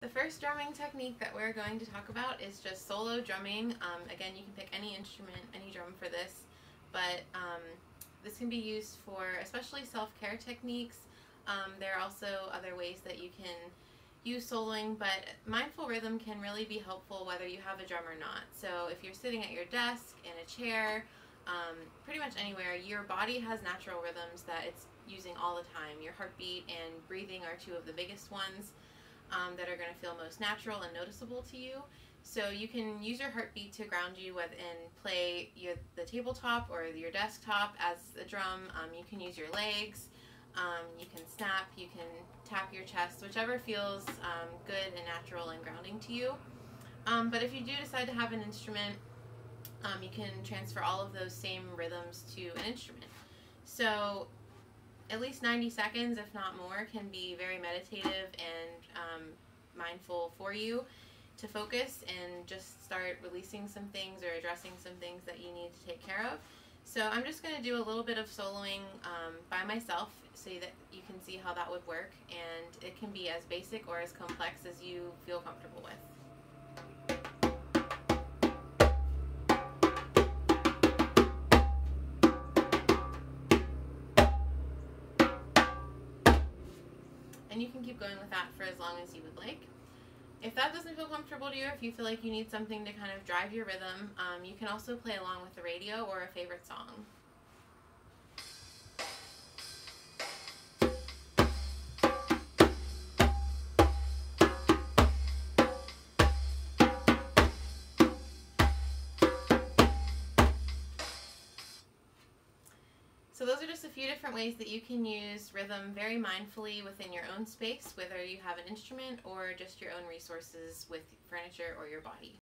The first drumming technique that we're going to talk about is just solo drumming. Again, you can pick any instrument, any drum for this, but this can be used for especially self-care techniques. There are also other ways that you can use soloing, but mindful rhythm can really be helpful whether you have a drum or not. So if you're sitting at your desk, in a chair, pretty much anywhere, your body has natural rhythms that it's using all the time. Your heartbeat and breathing are two of the biggest ones that are going to feel most natural and noticeable to you. So you can use your heartbeat to ground you and play the tabletop or your desktop as a drum. You can use your legs, you can snap, you can tap your chest, whichever feels good and natural and grounding to you. But if you do decide to have an instrument, you can transfer all of those same rhythms to an instrument. So at least 90 seconds, if not more, can be very meditative and mindful for you to focus and just start releasing some things or addressing some things that you need to take care of. So I'm just going to do a little bit of soloing by myself so that you can see how that would work, and it can be as basic or as complex as you feel comfortable with. And you can keep going with that for as long as you would like. If that doesn't feel comfortable to you, if you feel like you need something to kind of drive your rhythm, you can also play along with the radio or a favorite song. So those are just a few different ways that you can use rhythm very mindfully within your own space, whether you have an instrument or just your own resources with furniture or your body.